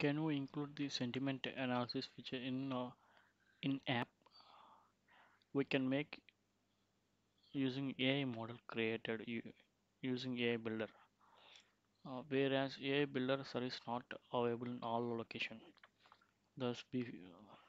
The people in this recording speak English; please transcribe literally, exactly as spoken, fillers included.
Can we include the sentiment analysis feature in uh, in app? We can make using A I model created u- using A I builder. Uh, whereas A I builder service not available in all location. Thus, be,